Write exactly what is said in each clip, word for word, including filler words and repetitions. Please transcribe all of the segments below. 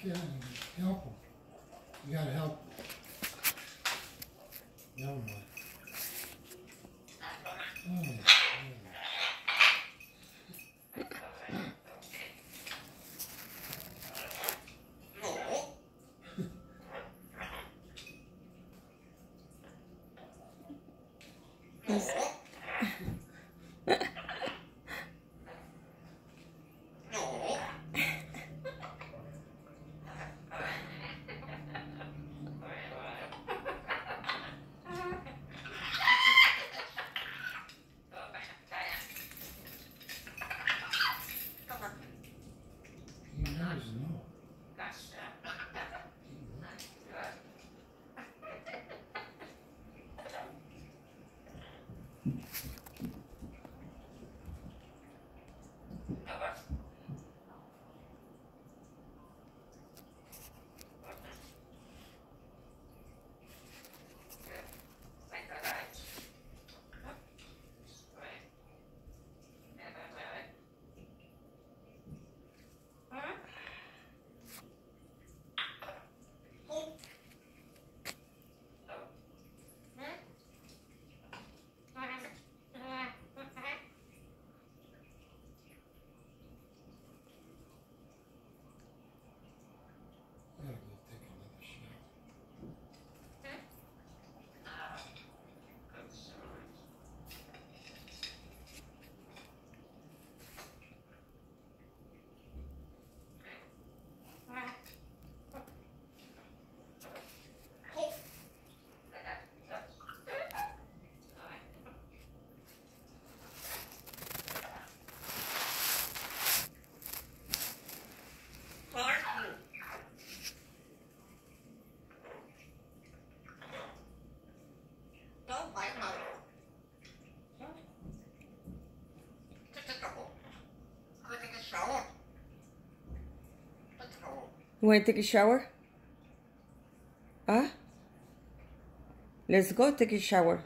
Yeah, you help them. You gotta help them. Never mind. Oh, yeah. He knows no. Gotta go take another shower. You want to take a shower? Huh? Let's go take a shower.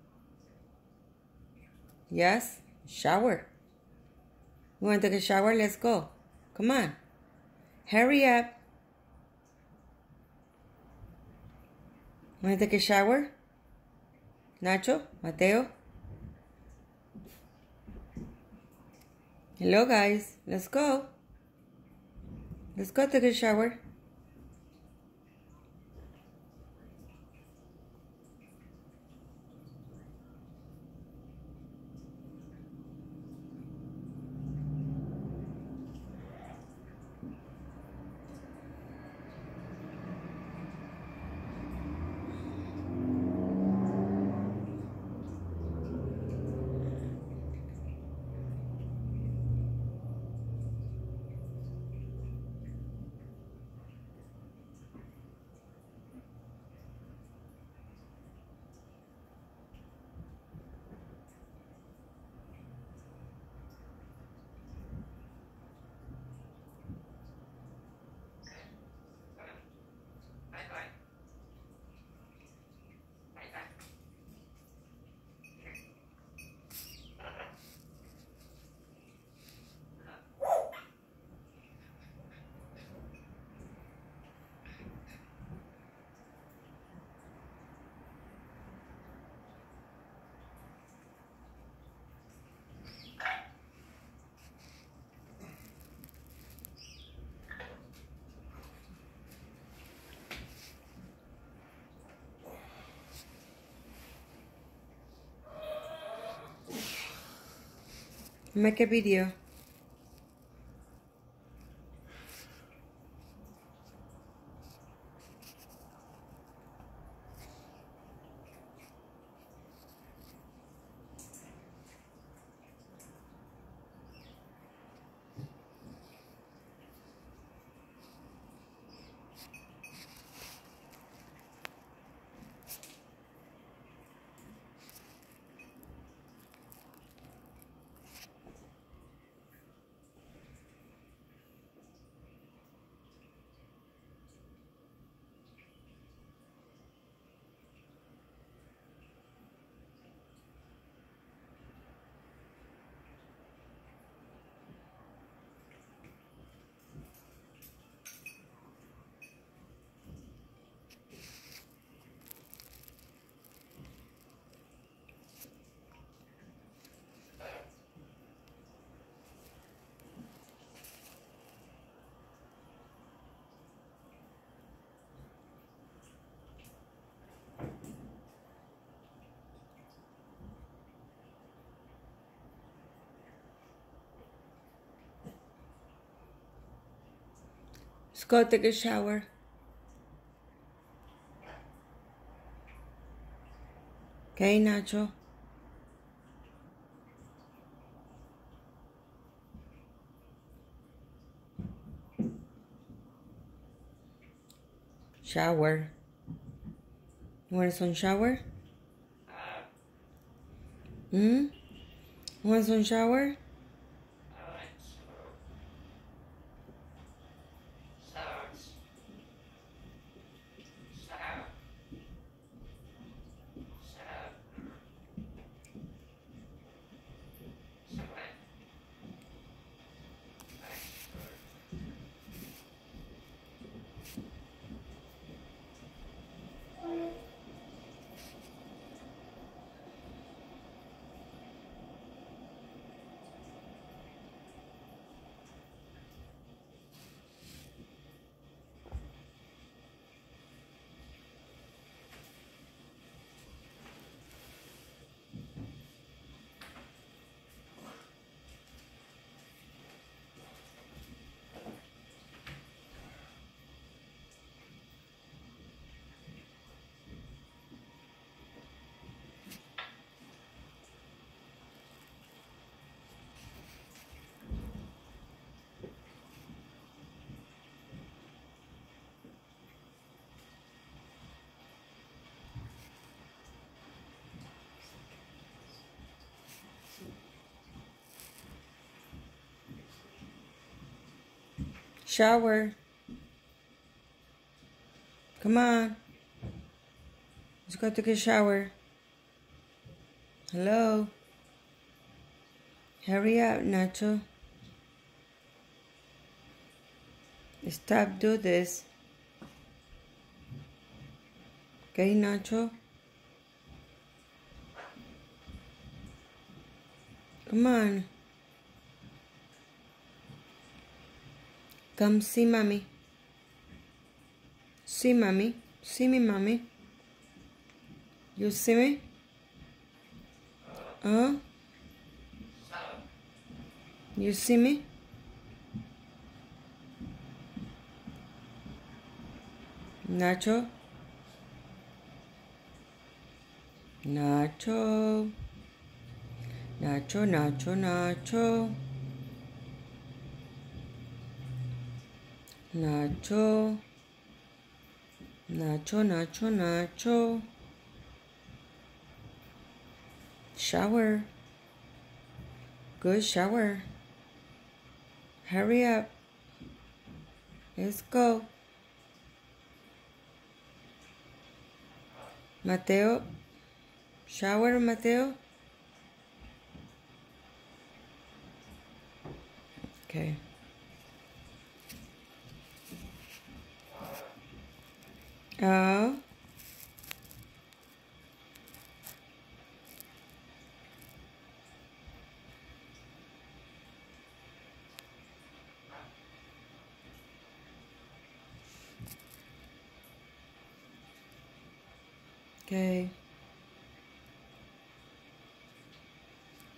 Yes? Shower. You want to take a shower? Let's go. Come on. Hurry up. Want to take a shower? Nacho? Mateo? Hello, guys. Let's go. Let's go take a shower. Make a video. Let's go take a shower. Okay, Nacho. Shower. You want some shower? Hmm? You want some shower? Shower. Come on. Let's go take a shower. Hello. Hurry up, Nacho. Stop do this. Okay, Nacho. Come on. Come see mommy. See mommy. See me, mommy. You see me? Huh? You see me? Nacho? Nacho. Nacho, Nacho, Nacho. Nacho. Nacho, Nacho, Nacho. Shower. Good shower. Hurry up. Let's go. Mateo. Shower, Mateo. Okay. Oh. Okay.